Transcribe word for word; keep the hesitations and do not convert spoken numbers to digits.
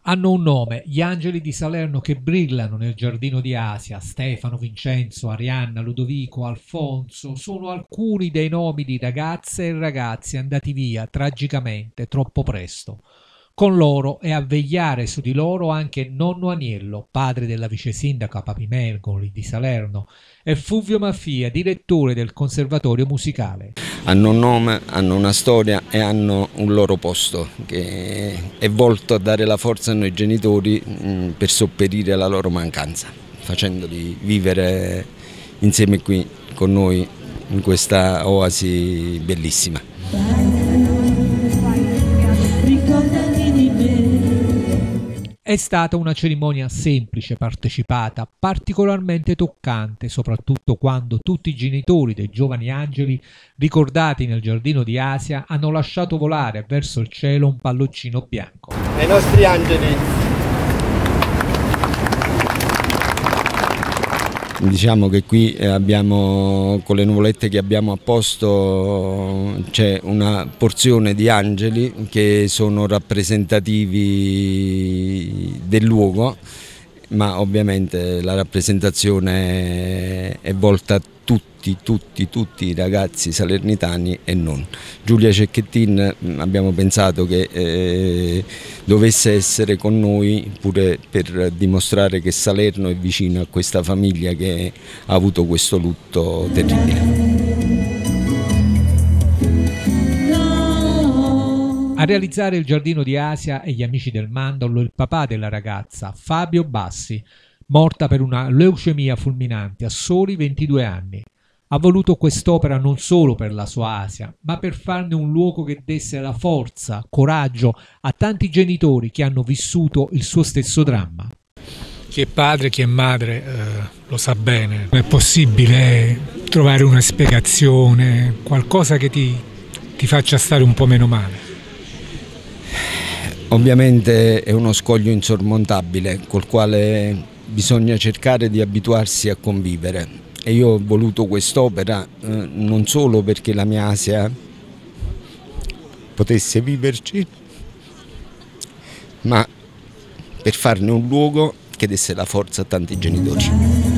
Hanno un nome, gli angeli di Salerno che brillano nel giardino di Asia. Stefano, Vincenzo, Arianna, Ludovico, Alfonso sono alcuni dei nomi di ragazze e ragazzi andati via tragicamente troppo presto. Con loro e a vegliare su di loro anche nonno Aniello, padre della vice sindaca Papi Mergoli di Salerno, e Fulvio Maffia, direttore del conservatorio musicale. Hanno un nome, hanno una storia e hanno un loro posto che è volto a dare la forza a noi genitori mh, per sopperire alla loro mancanza, facendoli vivere insieme qui con noi in questa oasi bellissima. È stata una cerimonia semplice, partecipata, particolarmente toccante, soprattutto quando tutti i genitori dei giovani angeli, ricordati nel giardino di Asia, hanno lasciato volare verso il cielo un palloncino bianco. Ai nostri angeli. Diciamo che qui abbiamo, con le nuvolette che abbiamo a posto, c'è una porzione di angeli che sono rappresentativi del luogo, ma ovviamente la rappresentazione è volta a tutti, tutti, tutti i ragazzi salernitani e non. Giulia Cecchettin abbiamo pensato che eh, dovesse essere con noi pure per dimostrare che Salerno è vicino a questa famiglia che ha avuto questo lutto terribile. A realizzare il giardino di Asia e gli amici del mandorlo il papà della ragazza, Fabio Bassi, morta per una leucemia fulminante a soli ventidue anni. Ha voluto quest'opera non solo per la sua Asia, ma per farne un luogo che desse la forza, coraggio a tanti genitori che hanno vissuto il suo stesso dramma. Chi è padre, chi è madre eh, lo sa bene. Non è possibile trovare una spiegazione, qualcosa che ti, ti faccia stare un po' meno male. Ovviamente è uno scoglio insormontabile col quale bisogna cercare di abituarsi a convivere e io ho voluto quest'opera eh, non solo perché la mia Asia potesse viverci, ma per farne un luogo che desse la forza a tanti genitori.